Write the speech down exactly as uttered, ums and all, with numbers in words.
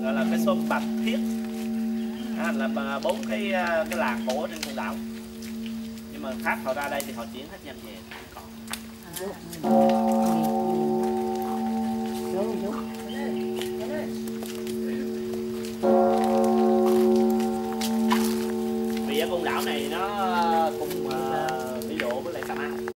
gọi là cái xóm Bạch Thiết, à, là bốn cái cái làng cổ ở trên Côn Đảo. Nhưng mà khác họ ra đây thì họ chuyển hết nhanh về. Còn. Vì ở Côn Đảo này nó